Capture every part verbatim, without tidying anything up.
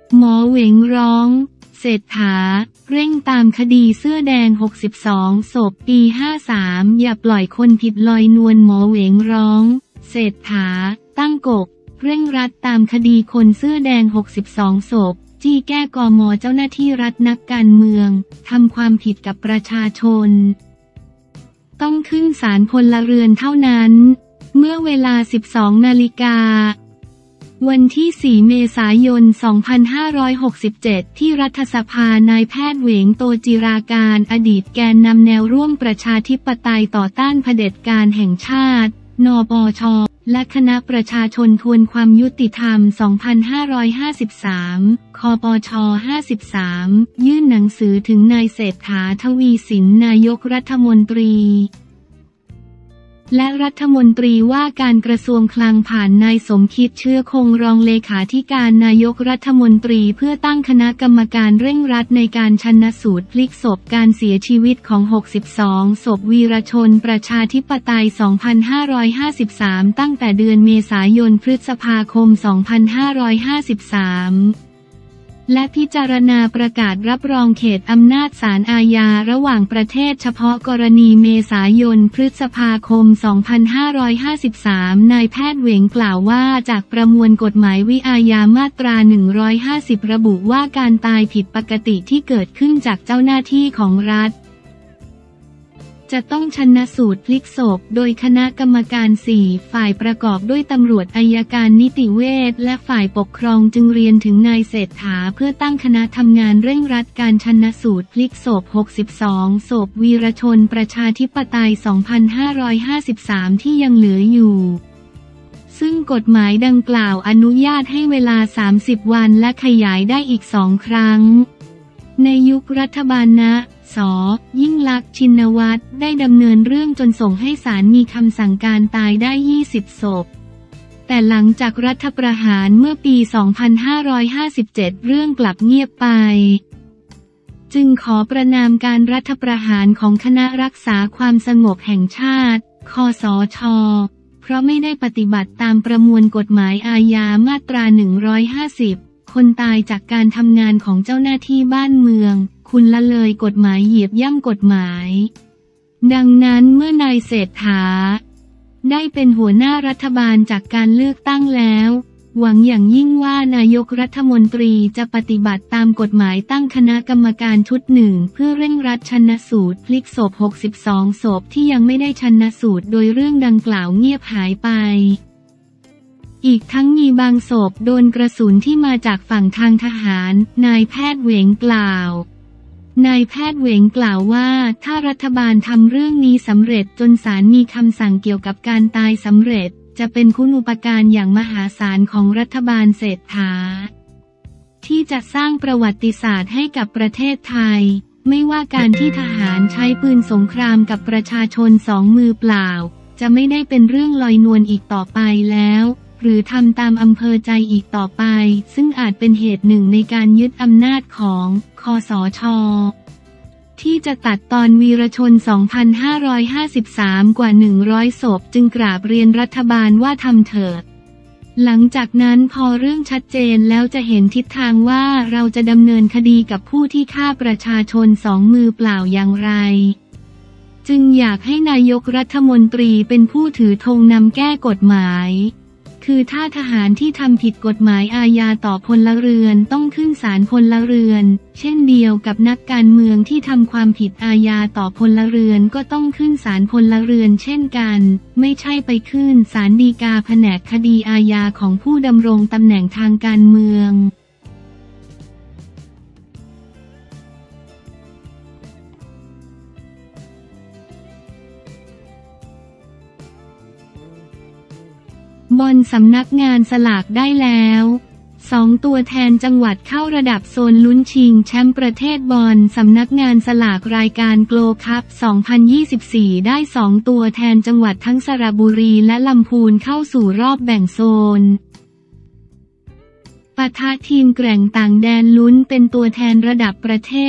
หมอเหวงร้องเศรษฐาเร่งตามคดีเสื้อแดงหกสิบสองศพปีห้าสามอย่าปล่อยคนผิดลอยนวลหมอเหวงร้องเศรษฐาตั้งกกเร่งรัดตามคดีคนเสื้อแดงหกสิบสองศพจี้แก้กม.เจ้าหน้าที่รัฐนักการเมืองทำความผิดกับประชาชนต้องขึ้นศาลพลเรือนเท่านั้นเมื่อเวลา สิบสองนาฬิกาวันที่สี่เมษายนสองพันห้าร้อยหกสิบเจ็ดที่รัฐสภานายแพทย์เหวงโตจิราการอดีตแกนนำแนวร่วมประชาธิปไตยต่อต้านเผด็จการแห่งชาตินปช.และคณะประชาชนทวงความยุติธรรม สองพันห้าร้อยห้าสิบสาม คปช. ห้าสิบสาม ยื่นหนังสือถึงนายเศรษฐา ทวีสินนายกรัฐมนตรีและรัฐมนตรีว่าการกระทรวงคลังผ่านนายสมคิดเชื้อคงรองเลขาธิการนายกรัฐมนตรีเพื่อตั้งคณะกรรมการเร่งรัดในการชันสูตรพลิกศพการเสียชีวิตของหกสิบสองศพวีรชนประชาธิปไตย สองพันห้าร้อยห้าสิบสาม ตั้งแต่เดือนเมษายนพฤษภาคม สองพันห้าร้อยห้าสิบสามและพิจารณาประกาศรับรองเขตอำนาจศาลอาญาระหว่างประเทศเฉพาะกรณีเมษายนพฤษภาคม สองพันห้าร้อยห้าสิบสาม นายแพทย์เหวงกล่าวว่าจากประมวลกฎหมายวิอาญามาตรา หนึ่งร้อยห้าสิบ ระบุว่าการตายผิดปกติที่เกิดขึ้นจากเจ้าหน้าที่ของรัฐจะต้องชันสูตรพลิกศพโดยคณะกรรมการสี่ฝ่ายประกอบด้วยตำรวจอัยการนิติเวชและฝ่ายปกครองจึงเรียนถึงนายเศรษฐาเพื่อตั้งคณะทำงานเร่งรัดการชันสูตรพลิกศพหกสิบสองศพวีรชนประชาธิปไตย สองพันห้าร้อยห้าสิบสาม ที่ยังเหลืออยู่ซึ่งกฎหมายดังกล่าวอนุญาตให้เวลาสามสิบวันและขยายได้อีกสองครั้งในยุครัฐบาลนะส.ยิ่งลักษณ์ชินวัตรได้ดำเนินเรื่องจนส่งให้ศาลมีคำสั่งการตายได้ยี่สิบศพแต่หลังจากรัฐประหารเมื่อปี สองพันห้าร้อยห้าสิบเจ็ด เรื่องกลับเงียบไปจึงขอประณามการรัฐประหารของคณะรักษาความสงบแห่งชาติคสช.เพราะไม่ได้ปฏิบัติตามประมวลกฎหมายอาญามาตรา หนึ่งร้อยห้าสิบ คนตายจากการทำงานของเจ้าหน้าที่บ้านเมืองคุณละเลยกฎหมายเหยียบย่ำกฎหมายดังนั้นเมื่อนายเศรษฐาได้เป็นหัวหน้ารัฐบาลจากการเลือกตั้งแล้วหวังอย่างยิ่งว่านายกรัฐมนตรีจะปฏิบัติตามกฎหมายตั้งคณะกรรมการชุดหนึ่งเพื่อเร่งรัดชันสูตรพลิกศพหกสิบสองศพที่ยังไม่ได้ชันสูตรโดยเรื่องดังกล่าวเงียบหายไปอีกทั้งมีบางศพโดนกระสุนที่มาจากฝั่งทางทหารนายแพทย์เหวงกล่าวนายแพทย์เหวงกล่าวว่าถ้ารัฐบาลทำเรื่องนี้สำเร็จจนศาลมีคำสั่งเกี่ยวกับการตายสำเร็จจะเป็นคุณูปการอย่างมหาศาลของรัฐบาลเศรษฐาที่จะสร้างประวัติศาสตร์ให้กับประเทศไทยไม่ว่าการที่ทหารใช้ปืนสงครามกับประชาชนสองมือเปล่าจะไม่ได้เป็นเรื่องลอยนวลอีกต่อไปแล้วหรือทำตามอำเภอใจอีกต่อไปซึ่งอาจเป็นเหตุหนึ่งในการยึดอำนาจของคสช.ที่จะตัดตอนวีรชน สองพันห้าร้อยห้าสิบสาม กว่าหนึ่งร้อยศพจึงกราบเรียนรัฐบาลว่าทำเถิดหลังจากนั้นพอเรื่องชัดเจนแล้วจะเห็นทิศทางว่าเราจะดำเนินคดีกับผู้ที่ฆ่าประชาชนสองมือเปล่าอย่างไรจึงอยากให้นายกรัฐมนตรีเป็นผู้ถือธงนำแก้กฎหมายคือถ้าทหารที่ทำผิดกฎหมายอาญาต่อพลเรือนต้องขึ้นศาลพลเรือนเช่นเดียวกับนักการเมืองที่ทำความผิดอาญาต่อพลเรือนก็ต้องขึ้นศาลพลเรือนเช่นกันไม่ใช่ไปขึ้นศาลฎีกาแผนกคดีอาญาของผู้ดำรงตำแหน่งทางการเมืองบอลสำนักงานสลากได้แล้วสองตัวแทนจังหวัดเข้าระดับโซนลุ้นชิงแชมป์ประเทศบอลสำนักงานสลากรายการโกลคัพ สองพันยี่สิบสี่ ได้สองตัวแทนจังหวัดทั้งสระบุรีและลำพูนเข้าสู่รอบแบ่งโซนปะทะทีมแกร่งต่างแดนลุ้นเป็นตัวแทนระดับประเทศ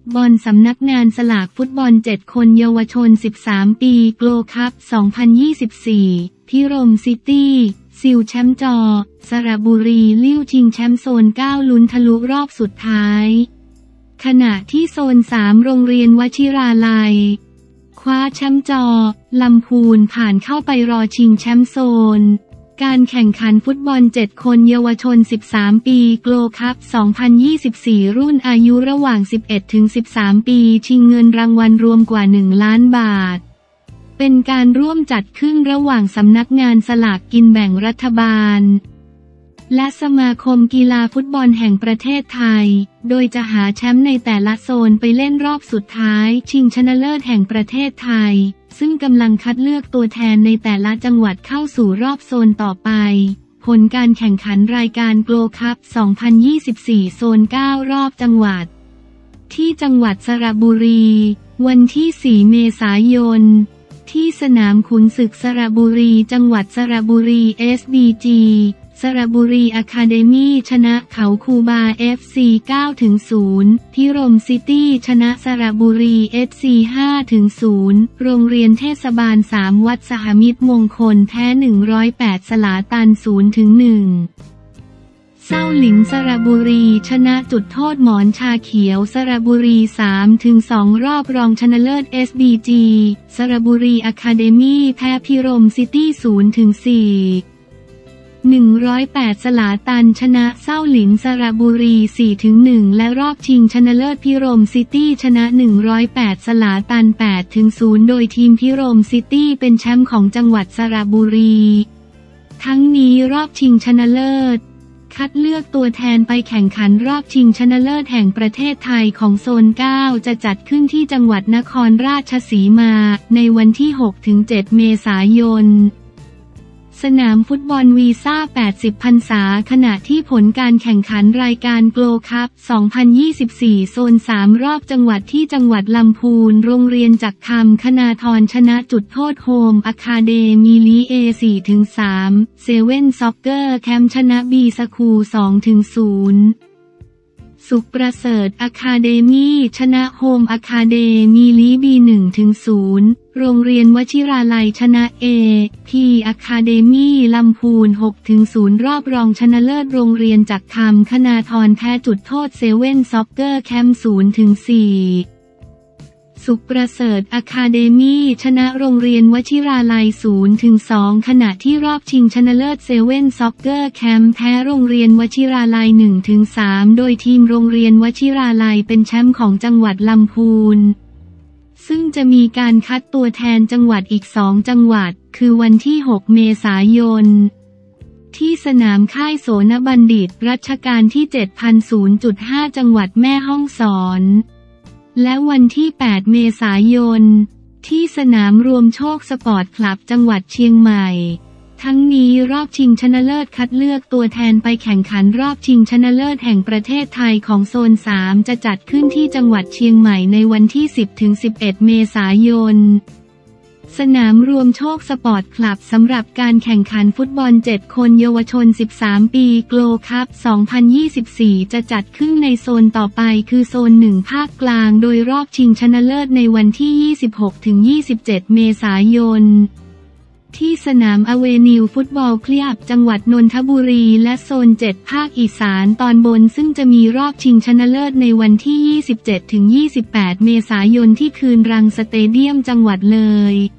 บอลสำนักงานสลากฟุตบอลเจ็ดคนเยาวชนสิบสามปีโกลคัพสองพันยี่สิบสี่พิรมซิตี้ซิลแชมป์จอสระบุรีลิ้วชิงแชมป์โซนเก้าลุ้นทะลุรอบสุดท้ายขณะที่โซนสามโรงเรียนวชิราลัยคว้าแชมป์จอลำพูนผ่านเข้าไปรอชิงแชมป์โซนการแข่งขันฟุตบอลเจ็ดคนเยาวชนสิบสามปีโกลคัพสองพันยี่สิบสี่รุ่นอายุระหว่างสิบเอ็ดถึงสิบสามปีชิงเงินรางวัลรวมกว่าหนึ่งล้านบาทเป็นการร่วมจัดขึ้นระหว่างสำนักงานสลากกินแบ่งรัฐบาลและสมาคมกีฬาฟุตบอลแห่งประเทศไทยโดยจะหาแชมป์ในแต่ละโซนไปเล่นรอบสุดท้ายชิงชนะเลิศแห่งประเทศไทยซึ่งกำลังคัดเลือกตัวแทนในแต่ละจังหวัดเข้าสู่รอบโซนต่อไปผลการแข่งขันรายการโกลคัพสองพันยี่สิบสี่โซนเก้ารอบจังหวัดที่จังหวัดสระบุรีวันที่สี่เมษายนที่สนามขุนศึกสระบุรีจังหวัดสระบุรี เอส บี จี สระบุรีอะคาเดมี่ชนะเขาคูบา เอฟ ซี เก้าถึงศูนย์ พิรมซิตี้ชนะสระบุรี เอฟ ซี ห้าถึงศูนย์ โรงเรียนเทศบาลสามวัดสหมิตรมงคลแพ้หนึ่งร้อยแปดสลาตัน ศูนย์ถึงหนึ่ง เศร้าหลินสระบุรีชนะจุดโทษหมอนชาเขียวสระบุรี สามถึงสอง รอบรองชนะเลิศ เอส บี จี สระบุรีอะคาเดมี่แพ้พิรมซิตี้ ศูนย์ถึงสี่ หนึ่งร้อยแปดสลาตันชนะเศร้าหลินสระบุรี สี่ถึงหนึ่ง และรอบชิงชนะเลิศพิรมซิตี้ชนะหนึ่งร้อยแปดสลาตัน แปดถึงศูนย์ โดยทีมพิรมซิตี้เป็นแชมป์ของจังหวัดสระบุรีทั้งนี้รอบชิงชนะเลิศคัดเลือกตัวแทนไปแข่งขันรอบชิงชนะเลิศแห่งประเทศไทยของโซนเก้าจะจัดขึ้นที่จังหวัดนครราชสีมาในวันที่ หกถึงเจ็ด เมษายนสนามฟุตบอลวีซ่า แปดสิบ พรรษาขณะที่ผลการแข่งขันรายการโกลคัพ สองพันยี่สิบสี่ โซนสามรอบจังหวัดที่จังหวัดลำพูนโรงเรียนจักคำคณาธรชนะจุดโทษโฮมอะคาเดมีลีเอ สี่ถึงสาม เซเว่นซ็อกเกอร์แคมป์ชนะบีสคูล สองถึงศูนย์สุขประเสริฐอะคาเดมี่ชนะโฮมอะคาเดมีลีบี หนึ่งถึงศูนย์ โรงเรียนวชิราลัยชนะเอพีอะคาเดมี่ลำพูน หกถึงศูนย์ รอบรองชนะเลิศโรงเรียนจักคำคณาธรแพ้จุดโทษเซเว่นซ็อกเกอร์แคมป์ ศูนย์ถึงสี่ สุขประเสริฐอะคาเดมี่ชนะโรงเรียนวชิราลัย ศูนย์ถึงสอง ขณะที่รอบชิงชนะเลิศเซเว่นซ็อกเกอร์แคมป์แพ้โรงเรียนวชิราลัย หนึ่งถึงสาม โดยทีมโรงเรียนวชิราลัยเป็นแชมป์ของจังหวัดลำพูนซึ่งจะมีการคัดตัวแทนจังหวัดอีกสองจังหวัดคือวันที่ หก เมษายนที่สนามค่ายโสนบัณฑิตรัชกาลที่ เจ็ด ศูนย์จุดห้า จังหวัดแม่ฮ่องสอนและวันที่ แปด เมษายนที่สนามรวมโชคสปอร์ตคลับจังหวัดเชียงใหม่ทั้งนี้รอบชิงชนะเลิศคัดเลือกตัวแทนไปแข่งขันรอบชิงชนะเลิศแห่งประเทศไทยของโซนสามจะจัดขึ้นที่จังหวัดเชียงใหม่ในวันที่ สิบถึงสิบเอ็ด เมษายนสนามรวมโชคสปอร์ตคลับสำหรับการแข่งขันฟุตบอลเจ็ดคนเยาวชนสิบสามปีโกลคัพ สองพันยี่สิบสี่ จะจัดขึ้นในโซนต่อไปคือโซนหนึ่งภาคกลางโดยรอบชิงชนะเลิศในวันที่ ยี่สิบหกถึงยี่สิบเจ็ด เมษายนที่สนามอเวนิวฟุตบอลคลับจังหวัดนนทบุรีและโซนเจ็ดภาคอีสานตอนบนซึ่งจะมีรอบชิงชนะเลิศในวันที่ ยี่สิบเจ็ดถึงยี่สิบแปด เมษายนที่คืนรังสเตเดียมจังหวัดเลย